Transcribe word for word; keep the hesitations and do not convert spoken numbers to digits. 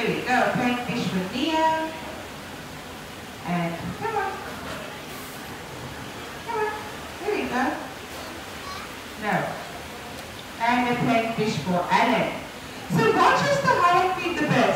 Here we go. Playing fish with Nia. And come on. Come on. Here we go. No. And we're playing fish for Alan. So what is the how I feed the birds?